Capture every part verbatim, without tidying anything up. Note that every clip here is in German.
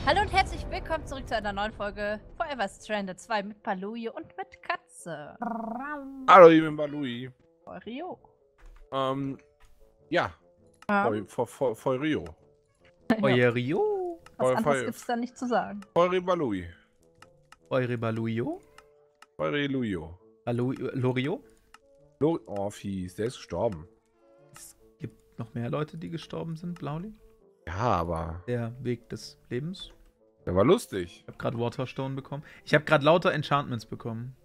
Hallo und herzlich willkommen zurück zu einer neuen Folge Forever Stranded zwei mit Balui und mit Katze. Hallo, ich bin Balui. Feurio. Ähm, ja. Um, Feurio. Feurio? Was Feu- anderes Feu- gibt's da nicht zu sagen. Feuri Balui. Feuri Baluio? Feuri Lujo. Balu Lorio? Lo oh, fies, der ist gestorben. Es gibt noch mehr Leute, die gestorben sind, Blauli. Ja, aber Der Weg des Lebens. der war lustig. Ich habe gerade Waterstone bekommen. Ich habe gerade lauter Enchantments bekommen.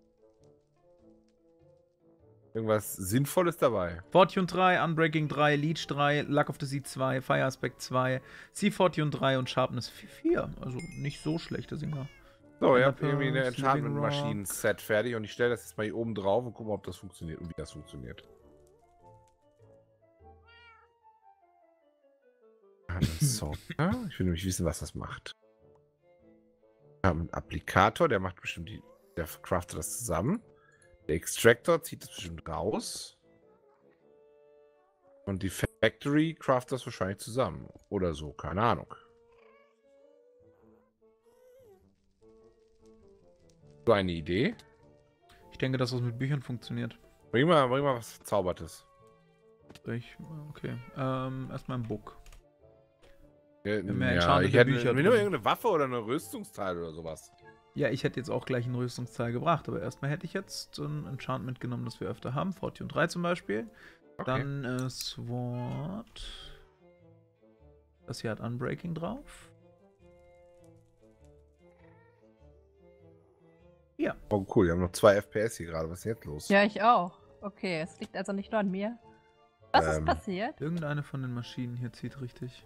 Irgendwas Sinnvolles dabei. Fortune drei, Unbreaking drei, Leech drei, Luck of the Sea zwei, Fire Aspect zwei, Sea Fortune drei und Sharpness vier. Also nicht so schlechte Singer. So, ihr Ender habt irgendwie eine Pearls, Living Enchantment-Maschinen-Set fertig und ich stelle das jetzt mal hier oben drauf und gucke mal, ob das funktioniert und wie das funktioniert. So, ich will nämlich wissen, was das macht. Wir haben einen Applikator, der macht bestimmt die, der craftet das zusammen. Der Extractor zieht das bestimmt raus. Und die Factory craftet das wahrscheinlich zusammen. Oder so, keine Ahnung. So eine Idee. Ich denke, dass das mit Büchern funktioniert. Bring mal, bring mal was Verzaubertes. Ich, okay. Ähm, erstmal ein Book. Ja, mehr ja, enchantete ich hätte Bücher nur drin. irgendeine Waffe oder eine Rüstungsteil oder sowas. Ja, ich hätte jetzt auch gleich einen Rüstungsteil gebracht, aber erstmal hätte ich jetzt ein Enchantment genommen, das wir öfter haben. Fortune drei zum Beispiel. Okay. Dann äh, Sword. Das hier hat Unbreaking drauf. Ja. Oh cool, wir haben noch zwei F P S hier gerade. Was ist jetzt los? Ja, ich auch. Okay, es liegt also nicht nur an mir. Was ist Ähm. passiert? Irgendeine von den Maschinen hier zieht richtig.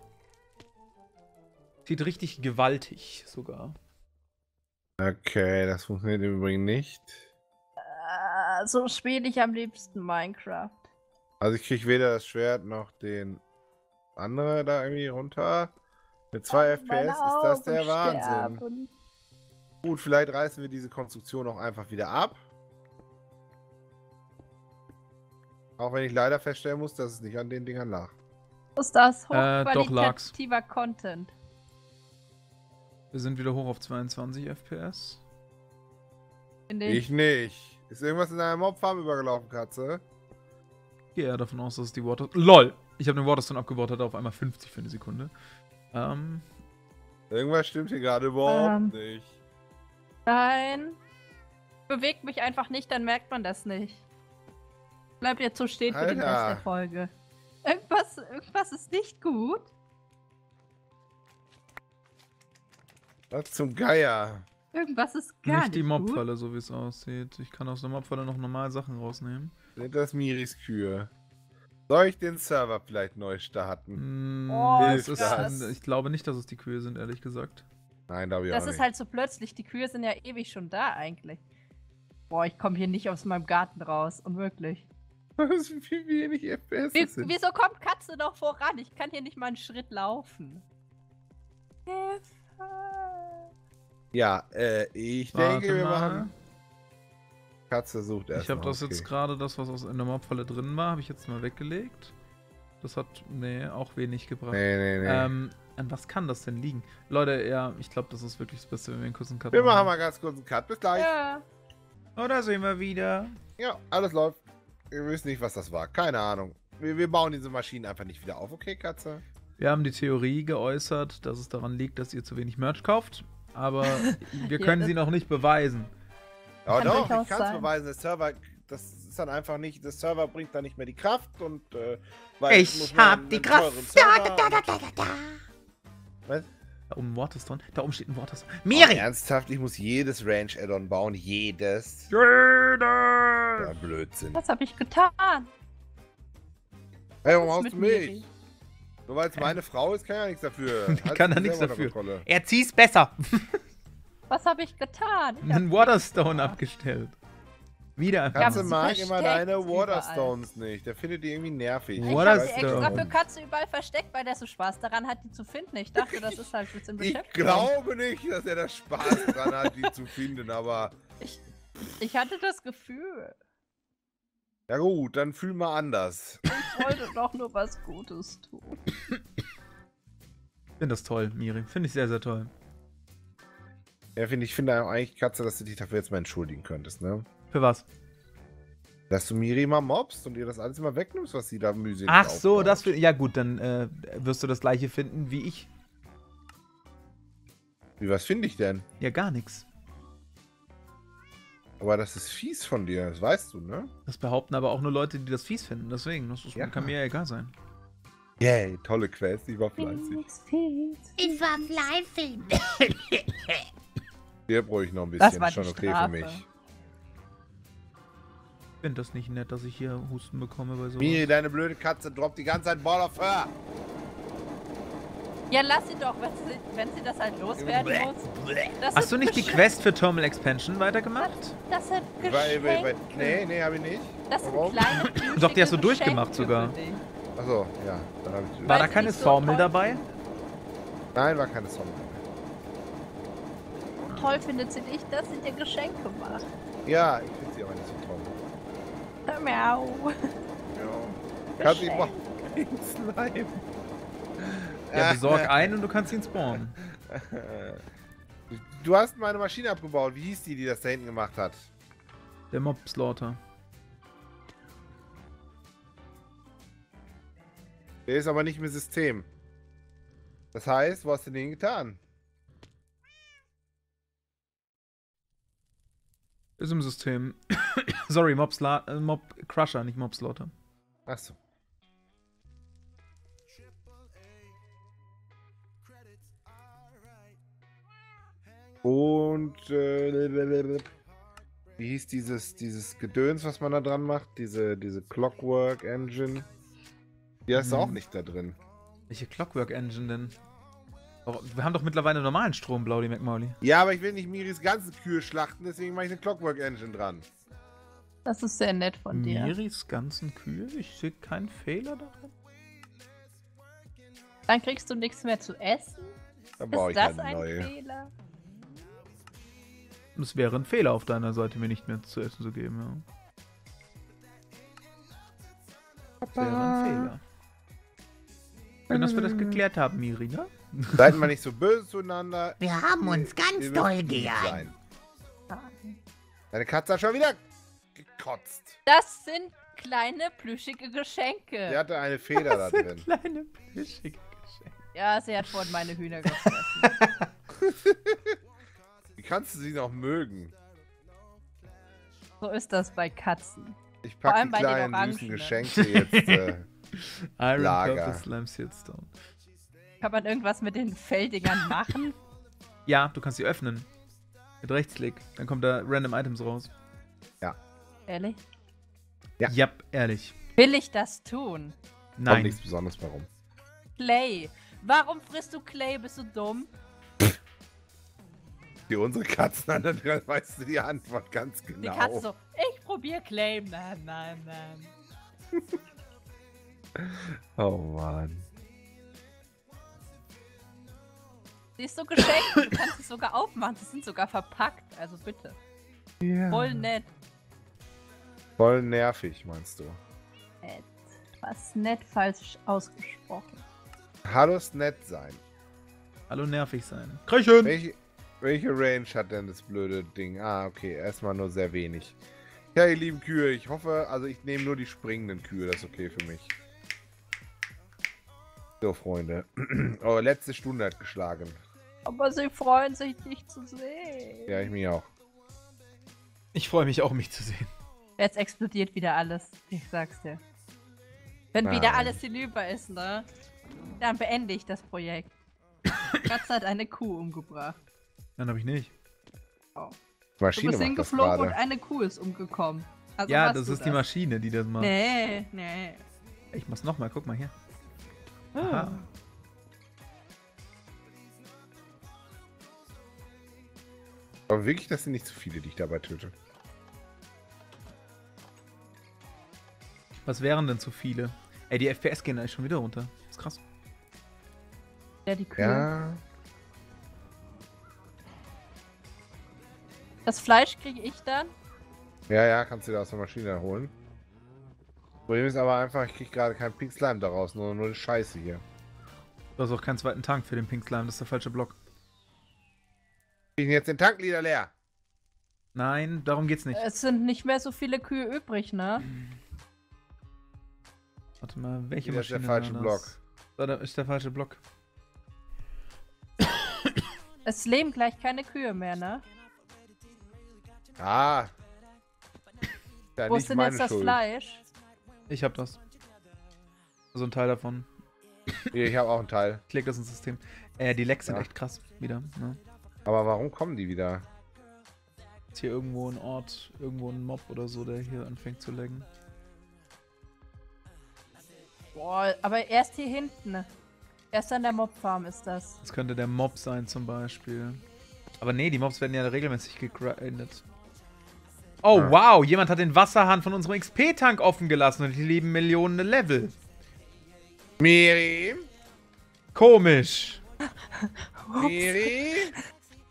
Zieht richtig gewaltig sogar. Okay, das funktioniert im Übrigen nicht. Äh, so spiele ich am liebsten Minecraft. Also ich kriege weder das Schwert noch den andere da irgendwie runter. Mit zwei F P S Meine ist das der Augen Wahnsinn. sterben. Gut, vielleicht reißen wir diese Konstruktion auch einfach wieder ab. Auch wenn ich leider feststellen muss, dass es nicht an den Dingern lag. Ist das Äh, doch, lag's. hochqualitativer Content? Wir sind wieder hoch auf zweiundzwanzig F P S. Finde Ich nicht. Ist irgendwas in deiner Mobfarm übergelaufen, Katze? Ich gehe eher davon aus, dass es die Water... LOL! Ich habe den Waterstone abgebaut, hatte auf einmal fünfzig für eine Sekunde. Ähm... Irgendwas stimmt hier gerade überhaupt Ähm. nicht. Nein. Bewegt mich einfach nicht, dann merkt man das nicht. Bleib jetzt so stehen für den Rest Alter. der Folge. Irgendwas, irgendwas ist nicht gut. Was zum Geier? Irgendwas ist gar Nicht die gut. Mobfalle, so wie es aussieht. Ich kann aus der Mobfalle noch normal Sachen rausnehmen. Sind das Miris Kühe? Soll ich den Server vielleicht neu starten? Hm, Oh, es ist, krass. ich glaube nicht, dass es die Kühe sind, ehrlich gesagt. Nein, glaube ich Das auch ist nicht. halt so plötzlich. Die Kühe sind ja ewig schon da eigentlich. Boah, ich komme hier nicht aus meinem Garten raus. Unmöglich. Was, wie wenig F P S Wie, das sind. wieso kommt Katze noch voran? Ich kann hier nicht mal einen Schritt laufen. Hilfe. Ja, äh, ich Warte denke, wir mal. machen... Katze sucht erst Ich habe mal, das okay. jetzt gerade, das, was aus in der Mobfalle drin war, habe ich jetzt mal weggelegt. Das hat, nee, auch wenig gebracht. Nee, nee, nee. Ähm, an was kann das denn liegen? Leute, ja, ich glaube, das ist wirklich das Beste, wenn wir einen kurzen Cut wir machen mal ganz kurz einen Cut. Bis gleich. Ja, Ja. Oh, da sehen wir wieder. alles läuft. Wir wissen nicht, was das war. Keine Ahnung. Wir, wir bauen diese Maschinen einfach nicht wieder auf. Okay, Katze? Wir haben die Theorie geäußert, dass es daran liegt, dass ihr zu wenig Merch kauft. Aber wir Ja, können das- sie noch nicht beweisen. Ja, Kann doch, durchaus ich kann es sein. beweisen. Der Server, das ist dann einfach nicht, der Server bringt dann nicht mehr die Kraft und äh, weil es muss man einen teuren Server- Was? Da oben ein Waterstone. Da oben steht ein Waterstone. Oh, Miri! ernsthaft, ich muss jedes Ranch-Add-on bauen. Jedes. Jedes! Ja, Blödsinn. Was habe ich getan? Hey, warum Was haust mit du mich? Miri? Nur weil es meine Frau ist, kann ja nichts dafür. Die Halt kann sie da nichts selber unter dafür. Kontrolle. Er zieht's besser. Was habe ich getan? Ich hab Einen Waterstone gemacht. abgestellt. Wieder einfach. Katze sie mag immer versteckt deine überall. Waterstones nicht. Der findet die irgendwie nervig. Ich What habe is sie extra the- für Katze überall versteckt, weil der so Spaß daran hat, die zu finden. Ich dachte, das ist halt ein bisschen Ich Beschäftigung. glaube nicht, dass er da Spaß dran hat, die zu finden, aber Ich hatte das Gefühl. ja gut, dann fühl mal anders. Ich wollte doch nur was Gutes tun. finde das toll, Miri. Finde ich sehr, sehr toll. Ja, finde ich finde eigentlich, Katze, dass du dich dafür jetzt mal entschuldigen könntest, ne? Für was? Dass du Miri mal mobst und ihr das alles immer wegnimmst, was sie da mühselig Ach so, aufbaut. das für, ja gut, dann äh, wirst du das gleiche finden wie ich. Wie, was finde ich denn? Ja, gar nichts. Aber das ist fies von dir, das weißt du, ne? Das behaupten aber auch nur Leute, die das fies finden. Deswegen, das ist, Ja. kann mir ja egal sein. Yay, tolle Quest, ich war fleißig. Ich war fleißig. Hier brauche ich noch ein Das bisschen, war ist schon die okay Strafe. für mich. Ich finde das nicht nett, dass ich hier Husten bekomme bei so. Miri, deine blöde Katze droppt die ganze Zeit Ball of Her. Ja, lass sie doch, wenn sie, wenn sie das halt loswerden muss. Das Hast du sind nicht die Geschenk- Quest für Thermal Expansion weitergemacht? Das sind Weil, weil, weil, Geschenke. nee, nee, hab ich nicht. Das sind Warum? kleine plüschige Doch, die hast du Geschenke durchgemacht sogar. für dich. Achso, ja, dann hab ich. War da Weil keine sie so Formel toll dabei? Nein, war keine Song. Toll findet sie nicht, dass sie dir Geschenke macht. Ja, ich finde sie aber nicht so toll. Hör mir auf. Ja. Kannst ich mal Slime. Ja, besorg einen und du kannst ihn spawnen. Du hast meine Maschine abgebaut. Wie hieß die, die das da hinten gemacht hat? Der Mob Slaughter. Der ist aber nicht im System. Das heißt, wo hast du den getan? Ist im System. Sorry, Mob, Sla äh, Mob Crusher, nicht Mob Slaughter. Achso. Und äh, wie hieß dieses, dieses Gedöns, was man da dran macht? Diese, diese Clockwork Engine. Die hast du Hm. auch nicht da drin. Welche Clockwork Engine denn? Oh, wir haben doch mittlerweile normalen Strom, Blaudi McMauli. Ja, aber ich will nicht Miris ganze Kühe schlachten, deswegen mache ich eine Clockwork Engine dran. Das ist sehr nett von dir. Miris ganzen Kühe? Ich sehe keinen Fehler darin. Dann kriegst du nichts mehr zu essen. Dann baue Ist ich das halt ein neue. Fehler? Es wäre ein Fehler auf deiner Seite, mir nicht mehr zu essen zu geben, ja. Das wäre ein Fehler. Schön, dass wir das geklärt haben, Miri, ne? Seid mal nicht so böse zueinander. Wir haben uns Ihr ganz müsst doll lieb gern. sein. Deine Katze hat schon wieder gekotzt. Das sind kleine plüschige Geschenke. Sie hatte eine Feder da drin. Kleine plüschige Geschenke. Ja, sie hat vorhin meine Hühner gefressen. Wie kannst du sie noch mögen? So ist das bei Katzen. Ich Vor pack allem die bei den kleinen Orangen, süßen ne? Geschenke jetzt. Äh, Iron Lager. Purple Slime Sealstone. Kann man irgendwas mit den Feldingern machen? Ja, du kannst sie öffnen. Mit Rechtsklick. Dann kommt da Random Items raus. Ehrlich? Ja. Jap, ehrlich. Will ich das tun? kommt Nein. nichts Besonderes bei rum. Clay. Warum frisst du Clay? Bist du dumm? Die unsere Katzen an, dann weißt du die Antwort ganz genau. Die Katze so, ich probier Clay. Nein, nein, nein. Oh Mann. Die ist so geschenkt. Du kannst es sogar aufmachen. Die sind sogar verpackt. Also bitte. Ja. Voll nett. Voll nervig, meinst du? Nett. Was nett falsch ausgesprochen. Hallo's nett sein. Hallo nervig sein. Kröchen! Welche, welche Range hat denn das blöde Ding? Ah, okay, erstmal nur sehr wenig. Ja, ihr lieben Kühe, ich hoffe, also ich nehme nur die springenden Kühe, das ist okay für mich. So, Freunde. Eure letzte Stunde hat geschlagen. Aber sie freuen sich, dich zu sehen. Ja, ich mich auch. Ich freue mich auch, mich zu sehen. Jetzt explodiert wieder alles. Ich sag's dir. Wenn Nein. wieder alles hinüber ist, ne? Dann beende ich das Projekt. Katze hat eine Kuh umgebracht. Dann habe ich nicht. Du Maschine bist macht das hingeflogen und gerade. eine Kuh ist umgekommen. Also Ja, warst das du ist die Maschine, die das macht. Nee, nee. Ich mach's nochmal, guck mal hier. Oh. Aha. Aber wirklich, das sind nicht zu viele, die ich dabei töte. Was wären denn zu viele? Ey, die F P S gehen eigentlich schon wieder runter. Das ist krass. Ja, die Kühe. Ja. Das Fleisch kriege ich dann. Ja, ja, kannst du dir aus der Maschine holen. Problem ist aber einfach, ich krieg gerade keinen Pink Slime daraus, nur, nur die Scheiße hier. Du hast auch keinen zweiten Tank für den Pink Slime, das ist der falsche Block. Ich bin jetzt den Tank wieder leer. Nein, darum geht's nicht. Es sind nicht mehr so viele Kühe übrig, ne? Warte mal, welche Das ist Maschine der falsche war Block. das? So, da ist der falsche Block. Es leben gleich keine Kühe mehr, ne? Ah. Ja, Wo nicht ist denn meine jetzt das Schuld. Fleisch? Ich hab das. Also ein Teil davon. Hier, ich habe auch einen Teil. Ich leg das ins System. Äh, die Lecks sind Ja. echt krass wieder. Ne? Aber warum kommen die wieder? Ist hier irgendwo ein Ort, irgendwo ein Mob oder so, der hier anfängt zu laggen. Boah, aber erst hier hinten. Erst an der Mobfarm ist das. Das könnte der Mob sein zum Beispiel. Aber nee, die Mobs werden ja regelmäßig gegrindet. Oh, Ah. wow, jemand hat den Wasserhahn von unserem X P-Tank offen gelassen und die leben Millionen Level. Miri? Komisch. Miri?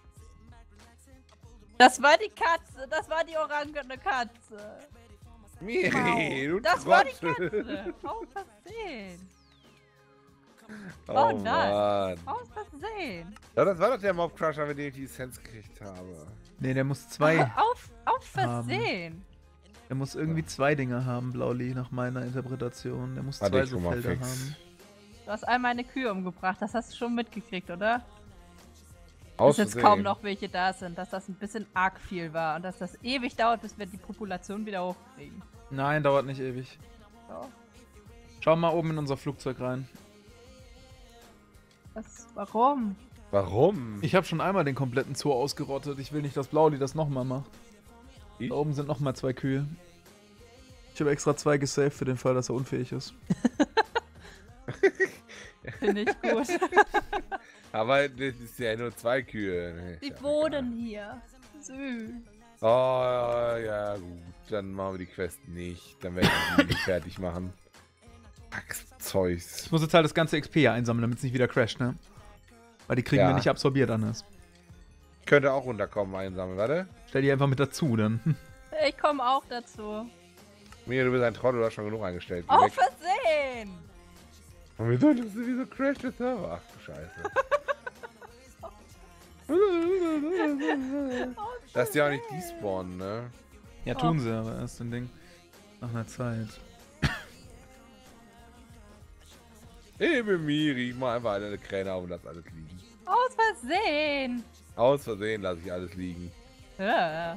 Das war die Katze. Das war die orangene Katze. Miri, du Das war die Trottel. Katze. Aus Versehen. Oh, Oh nein. Mann. Aus Versehen. Ja, das war doch der Mob-Crusher, mit dem ich die Essenz gekriegt habe. Nee, der muss zwei. Auf, auf Haben. Versehen. Der muss irgendwie zwei Dinge haben, Blauli, nach meiner Interpretation. Der muss Warte, zwei ich so guck mal Felder fix. haben. Du hast all meine Kühe umgebracht. Das hast du schon mitgekriegt, oder? Aus Dass jetzt Versehen. kaum noch welche da sind. Dass das ein bisschen arg viel war. Und dass das ewig dauert, bis wir die Population wieder hochkriegen. Nein, dauert nicht ewig. So. Schau mal oben in unser Flugzeug rein. Was, warum? Warum? Ich habe schon einmal den kompletten Zoo ausgerottet. Ich will nicht, dass Blauli das nochmal macht. Ich? Da oben sind nochmal zwei Kühe. Ich habe extra zwei gesaved für den Fall, dass er unfähig ist. Finde ich gut. Aber das ist ja nur zwei Kühe. Die Ist ja wohnen hier. Süß. egal. Oh, ja gut. Dann machen wir die Quest nicht. Dann werden wir die nicht fertig machen. Zeugs. Ich muss jetzt halt das ganze X P hier einsammeln, damit es nicht wieder crasht, ne? Weil die kriegen Ja. wir nicht absorbiert anders. Könnte auch runterkommen, einsammeln. Warte. Stell die einfach mit dazu, dann. Ich komme auch dazu. Mira, du bist ein Trottel, du hast schon genug eingestellt. Geh Auf weg. Versehen! Und wieso, das ist wieso crasht der Server? Ach du Scheiße. Dass die auch nicht despawnen, ne? Ja, tun sie, aber erst ein Ding. Nach einer Zeit. Ich bin Miri, ich mach einfach eine Kräne auf und lass alles liegen. Aus Versehen! Aus Versehen lasse ich alles liegen. Ja.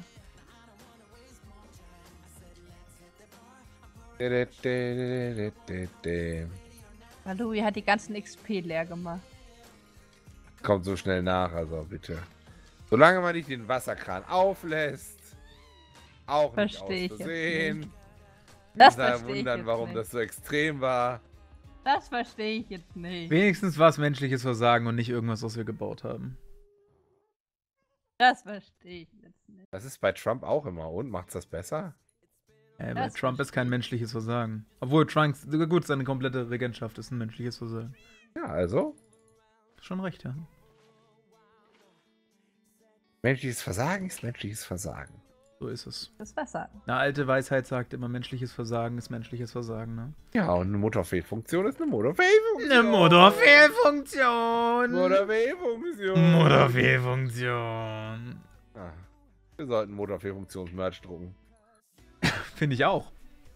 Louis hat die ganzen X P leer gemacht. Kommt so schnell nach, also bitte. Solange man nicht den Wasserkran auflässt, auch nicht aus Versteh ich jetzt Versehen. nicht. Das Da verstehe ich wundern, jetzt warum nicht. das so extrem war. Das verstehe ich jetzt nicht. Wenigstens war es menschliches Versagen und nicht irgendwas, was wir gebaut haben. Das verstehe ich jetzt nicht. Das ist bei Trump auch immer. Und macht's das besser? Äh, weil Das Trump ist kein verstehe ich. menschliches Versagen. Obwohl Trump, gut, seine komplette Regentschaft ist ein menschliches Versagen. Ja, also. Schon recht, ja. Menschliches Versagen ist menschliches Versagen. So ist es. Das war sagen. Eine alte Weisheit sagt immer, menschliches Versagen ist menschliches Versagen, ne? Ja, und eine Motorfehlfunktion ist eine Motorfehlfunktion. Eine Motorfehlfunktion! Motorfehlfunktion. Motorfehlfunktion. Ah, wir sollten Motorfehlfunktions-Merch drucken. Finde ich auch.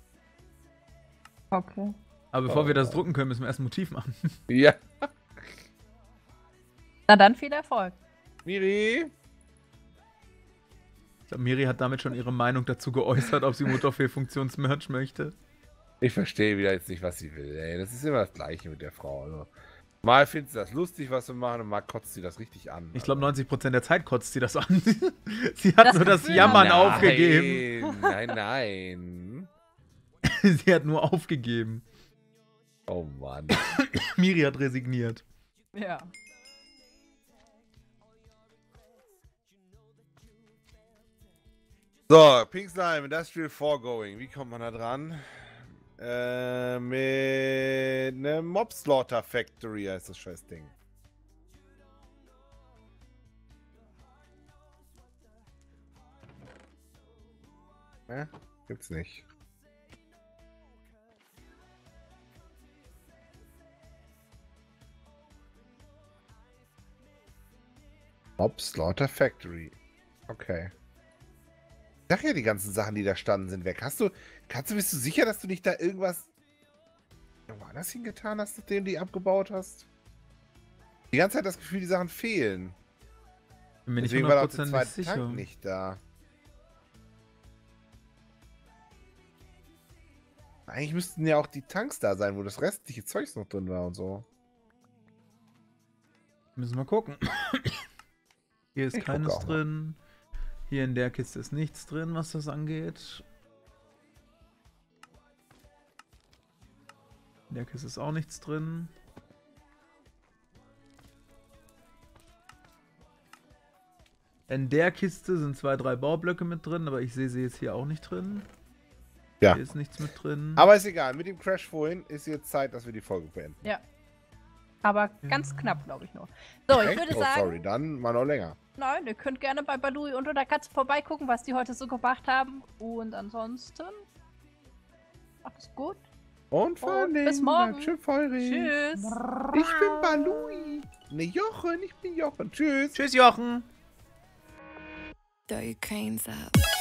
Okay. Aber bevor Oh. wir das drucken können, müssen wir erst ein Motiv machen. Ja. Na dann viel Erfolg. Miri? Ich glaube, Miri hat damit schon ihre Meinung dazu geäußert, ob sie Motorfehlfunktions-Merch möchte. Ich verstehe wieder jetzt nicht, was sie will, ey. Das ist immer das Gleiche mit der Frau. Also. Mal findet sie das lustig, was wir machen, und mal kotzt sie das richtig an. Ich glaube, Also. neunzig Prozent der Zeit kotzt sie das an. Sie hat Das nur das Gefühl Jammern habe Nein, aufgegeben. Nein, nein. Sie hat nur aufgegeben. Oh Mann. Miri hat resigniert. Ja. So, Pink Slime, Industrial Foregoing. Wie kommt man da dran? Äh, mit einem Mob Slaughter Factory heißt das scheiß Ding. Ne? Gibt's nicht. Mob Slaughter Factory. Okay. Ich sag ja, die ganzen Sachen, die da standen, sind weg. Hast du, kannst du, bist du sicher, dass du nicht da irgendwas irgendwo anders hingetan hast, nachdem du die abgebaut hast? Die ganze Zeit das Gefühl, die Sachen fehlen. Bin mir nicht Deswegen war auch der hundertprozentig zweite sicher. Tank nicht da. Eigentlich müssten ja auch die Tanks da sein, wo das restliche Zeugs noch drin war und so. Müssen wir gucken. Hier ist Ich keines gucke auch mal. drin. Hier in der Kiste ist nichts drin, was das angeht. In der Kiste ist auch nichts drin. In der Kiste sind zwei, drei Baublöcke mit drin, aber ich sehe sie jetzt hier auch nicht drin. Ja. Hier ist nichts mit drin. Aber ist egal, mit dem Crash vorhin ist jetzt Zeit, dass wir die Folge beenden. Ja. Aber ganz knapp, glaube ich nur. So, ich Echt? würde Oh, sagen, sorry, dann mal noch länger. nein, ihr könnt gerne bei Balui unter der Katze vorbeigucken, was die heute so gemacht haben. Und ansonsten, macht es gut. Und vor allem, bis morgen. Tschüss, Feuri. Tschüss. Ich bin Balui. Ne, Jochen, ich bin Jochen. Tschüss. Tschüss, Jochen! Throw your cranes up.